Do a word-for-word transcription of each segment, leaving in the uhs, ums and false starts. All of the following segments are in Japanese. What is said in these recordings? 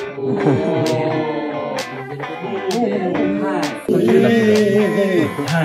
はい。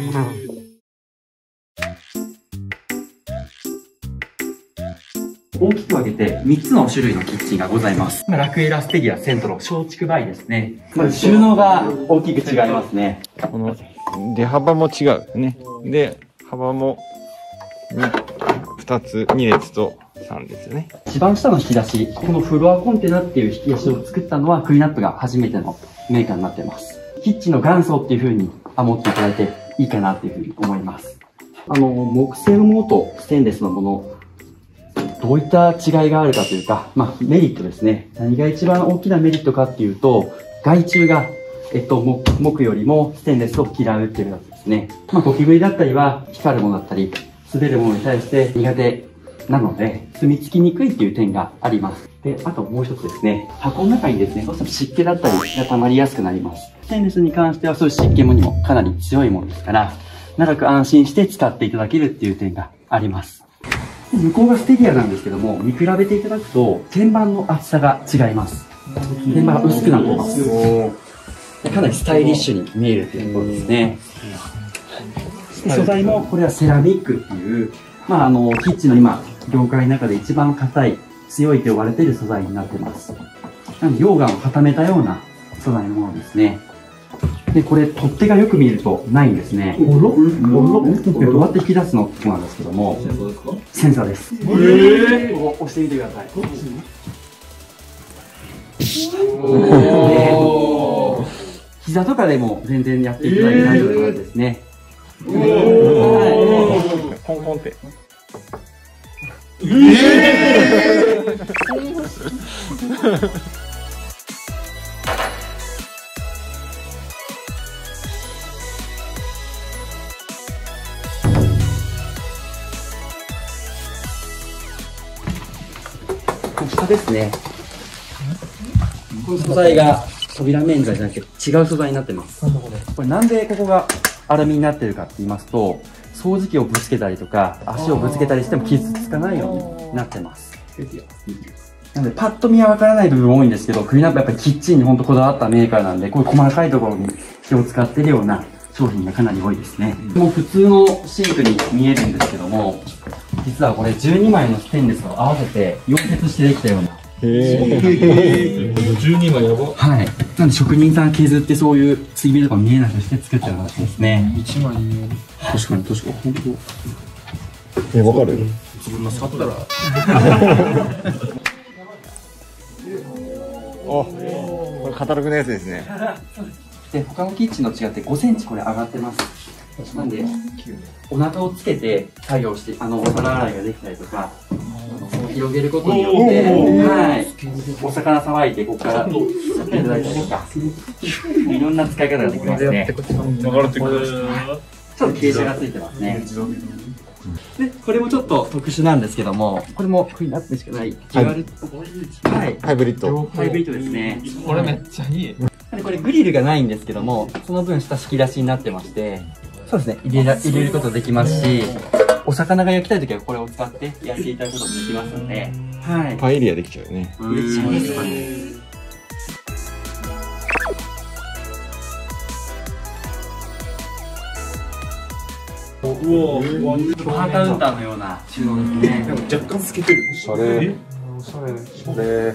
大きく分けてみっつの種類のキッチンがございます。ラクエラ、ステディア、セントロ、松竹梅ですね。まず収納が大きく違いますね。 この出幅も違うね。で、幅もふたつ、に列とさん列ね。 一番下の引き出し、このフロアコンテナっていう引き出しを作ったのはクリナップが初めてのメーカーになっています。キッチンの元祖っていう風に思っていただいていいかなっていう風に思います。あの、木製のものとステンレスのもの、どういった違いがあるかというか、まあ、メリットですね。何が一番大きなメリットかっていうと、害虫が、えっと、木、木よりもステンレスを嫌うっていうやつですね。まあ、ゴキブリだったりは、光るものだったり、滑るものに対して苦手なので、住み着きにくいっていう点があります。で、あともう一つですね、箱の中にですね、どうしても湿気だったりが溜まりやすくなります。ステンレスに関してはそういう湿気もにもかなり強いものですから、長く安心して使っていただけるっていう点があります。向こうがステディアなんですけども、見比べていただくと、天板の厚さが違います。天板が薄くなってます。かなりスタイリッシュに見えるっていうところですね。素材も、これはセラミックっていう、まあ、あの、キッチンの今、業界の中で一番硬い、強いと呼ばれている素材になってます。なので、溶岩を固めたような素材のものですね。で、これ、取っ手がよく見るとないんですね。おろおろどうやって引き出すのってなんですけども、センサーです。えー、押してみてください。おー、膝とかでも全然やっていただいて大丈夫なのですね。おー、 ポンポンって。えー下ですね。この素材が扉面材じゃなくて違う素材になってます。これなんでここがアルミになってるかって言いますと、掃除機をぶつけたりとか足をぶつけたりしても傷つかないようになってます。なのでパッと見はわからない部分多いんですけど、クリーンアップやっぱりキッチンに本当こだわったメーカーなんで、こういう細かいところに気を使っているような商品がかなり多いですね。もう普通のシンクに見えるんですけども、実はこれじゅうにまいのステンレスを合わせて溶接してできたような。 へー。 じゅうにまいやば。 はい。なんで職人さん削ってそういう継ぎ目とか見えなくして作ったようなやつですね。 いちまい。 確かに確かに。本当。え、わかる？ 自分の触ったら。 お、これカタログのやつですね。 で、他のキッチンと違ってごセンチこれ上がってます。なんで、お腹をつけて作業して、あの、お皿洗いができたりとか、広げることによって、はい、お魚さばいて、ここから取っていただいたりとか、いろんな使い方ができますね。 流れてくる。 ちょっと傾斜がついてますね。で、これもちょっと特殊なんですけども、これもクリーンアップしかない、デュアル、はい、 ハイブリッド。 ハイブリッドですね。 これめっちゃいい。 これグリルがないんですけども、その分下敷き出しになってまして、そうですね、入れら、入れることできますし、お魚が焼きたいときはこれを使って焼いていただくこともできますので、はい。 パエリアできちゃうね。 めっちゃいいですね。おお、ご飯カウンターのような収納ですね。 若干透けてる。 おしゃれ。おしゃれ。おしゃれ。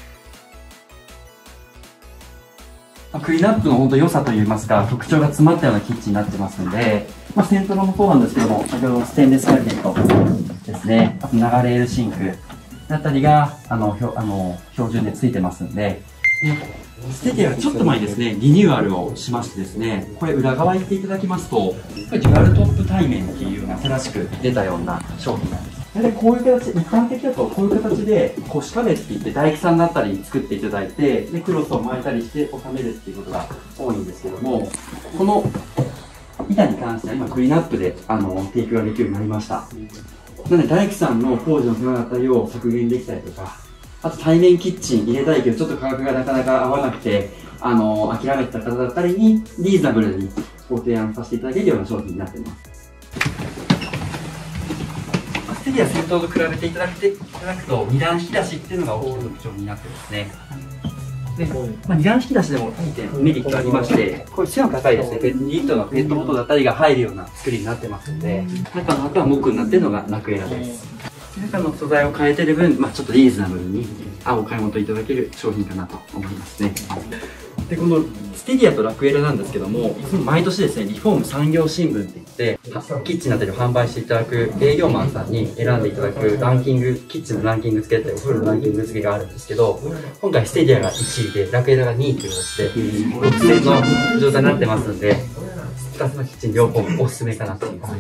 クリーンアップの本当良さといいますか、特徴が詰まったようなキッチンになってますので、まあ、セントロもそうなんですけども、先ほどのステンレスキャビネットですね、あと流れるシンクだったりが、あの、ひょあの標準でついてますんで、でステディアはちょっと前にですね、リニューアルをしましてですね、これ裏側行っていただきますと、これデュアルトップ対面っていうような新しく出たような商品なんです。大体こういう形、一般的だとこういう形で腰壁って言って大工さんだったり作っていただいて、でクロスを巻いたりして収めるっていうことが多いんですけども、この板に関しては今クリーンアップであの提供ができるようになりました。なので大工さんの工事の手間だったりを削減できたりとか、あと対面キッチン入れたいけどちょっと価格がなかなか合わなくてあの諦めてた方だったりにリーズナブルにご提案させていただけるような商品になっています。ステディア先頭と比べていただくていただくと、二段引き出しっていうのが大きな特徴になってますね。で、まあ、二段引き出しでもにてんメリットがありまして、これ背の高いですね、にリットルのペットボトルだったりが入るような作りになってますので、中の中は木になってるのがラクエラです。中の素材を変えてる分、まあ、ちょっとリーズナブルにお買い求めいただける商品かなと思いますね。で、このステディアとラクエラなんですけども、いつも毎年ですね、リフォーム産業新聞って言って、キッチンだったりを販売していただく営業マンさんに選んでいただくランキング、キッチンのランキング付けだったり、お風呂のランキング付けがあるんですけど、今回ステディアがいちいで、ラクエラがにいという形で、独占の状態になってますんで、ふたつのキッチン両方おすすめかなと思います。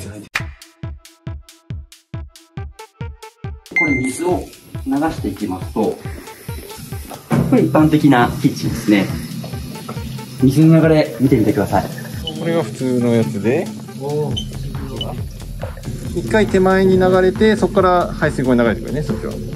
これ水を流していきますと、これ一般的なキッチンですね。水の流れ見てみてください。 これが普通のやつで、一回手前に流れて、そこから排水溝に流れてくるね、そっちは。 で、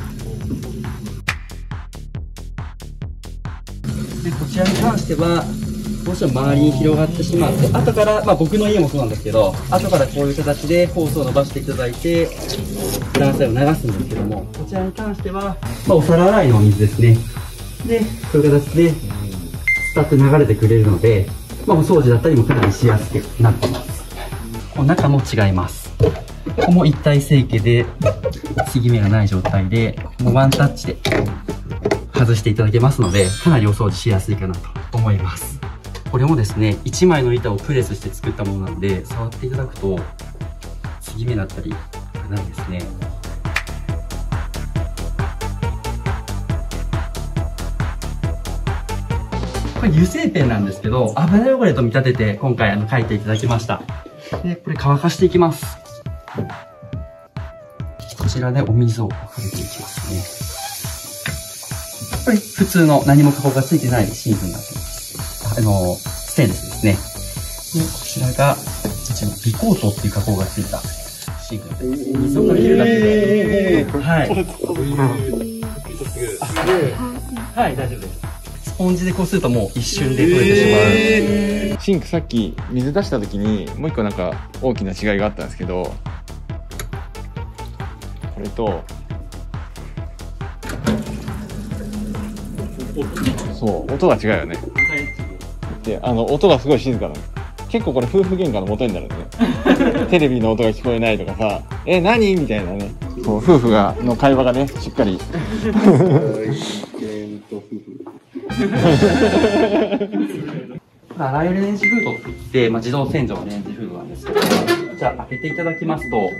こちらに関しては、どうしても周りに広がってしまって、後から、まあ僕の家もそうなんですけど、後からこういう形でホースを伸ばしていただいて、フランスを流すんですけども、こちらに関しては、まあお皿洗いのお水ですね。で、こういう形で、スタッと流れてくれるので、まあ、お掃除だったりもかなりしやすくなってます。この中も違います。ここも一体成形で、継ぎ目がない状態で、もうワンタッチで外していただけますので、かなりお掃除しやすいかなと思います。これもですね、いちまいの板をプレスして作ったものなので、触っていただくと、継ぎ目だったりがないですね。これ油性ペンなんですけど、油汚れと見立てて今回あの書いていただきました。で、これ乾かしていきます。こちらでお水をかけていきますね。これ普通の何も加工がついてないシンクになってます。あの、ステンレスですね。で、こちらが、こちらビコートっていう加工がついたシンクになってます。水をかけるだけで。はい。はい、大丈夫です。スポンジでこするともう一瞬で取れてしまう、えー、 シンクさっき水出した時にもう一個なんか大きな違いがあったんですけど、これとそう音が違うよね。で、あの音がすごい静かなの。結構これ夫婦喧嘩の元になるんで、ね、テレビの音が聞こえないとかさ、え何みたいなね、そう夫婦がの会話がねしっかり洗いレンジフードって言って、まあ、自動洗浄のレンジフードなんですけど、じゃあ開けていただきますと、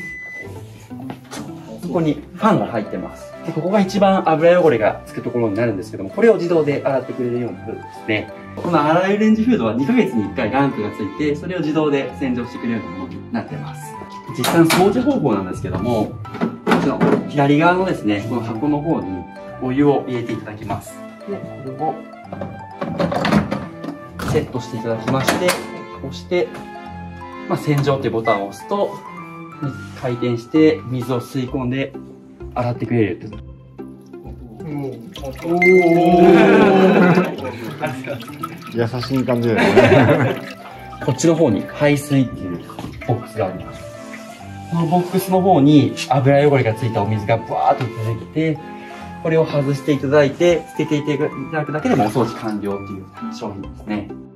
ここにファンが入ってます。で、ここが一番油汚れがつくところになるんですけども、これを自動で洗ってくれるようなフードですね。この洗いレンジフードはにかげつにいっかいランプがついて、それを自動で洗浄してくれるようなものになってます。実際の掃除方法なんですけども、こちらの左側のですね、この箱の方にお湯を入れていただきます。で、これをセットしていただきまして、押して、まあ、洗浄というボタンを押すと、回転して水を吸い込んで洗ってくれる。お優しい感じだよね。 こっちの方に排水っていうボックスがあります。このボックスの方に油汚れがついたお水がブワーッと出てきて、これを外していただいて、捨てていただくだけでもお掃除完了っていう商品ですね。